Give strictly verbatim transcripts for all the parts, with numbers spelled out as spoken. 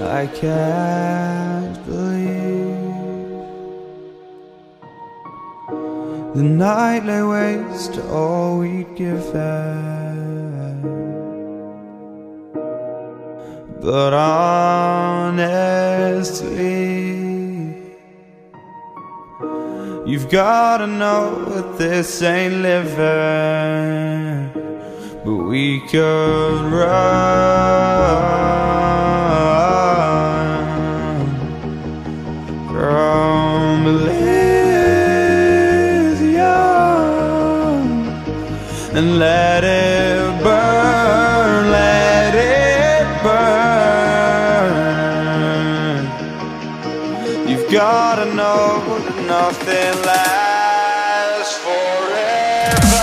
I can't believe the night lay waste to all we'd given. But honestly, you've gotta know that this ain't living. But we could run from Elysium and let it burn, let it burn. You've gotta know that nothing lasts forever.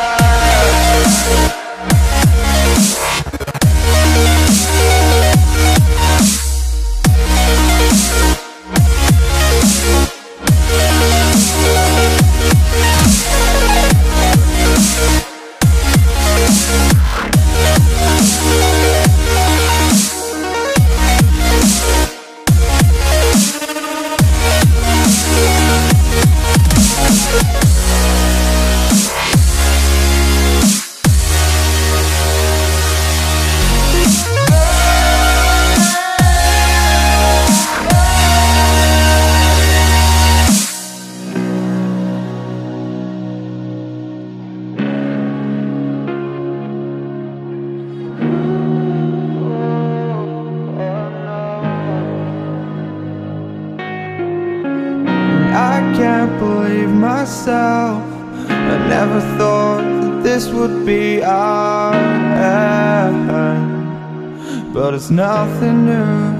I can't believe myself. I never thought that this would be our end, but it's nothing new.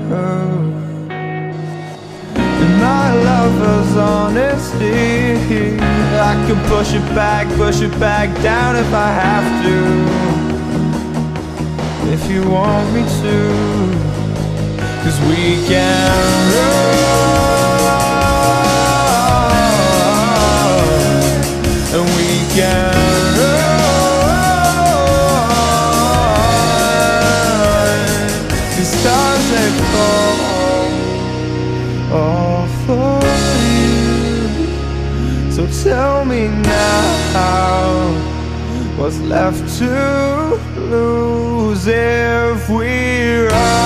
And my lover's honesty, I could push it back, push it back down if I have to, if you want me to. 'Cause we can run, and we can run. The stars they fall all for you. So tell me now, what's left to lose if we run?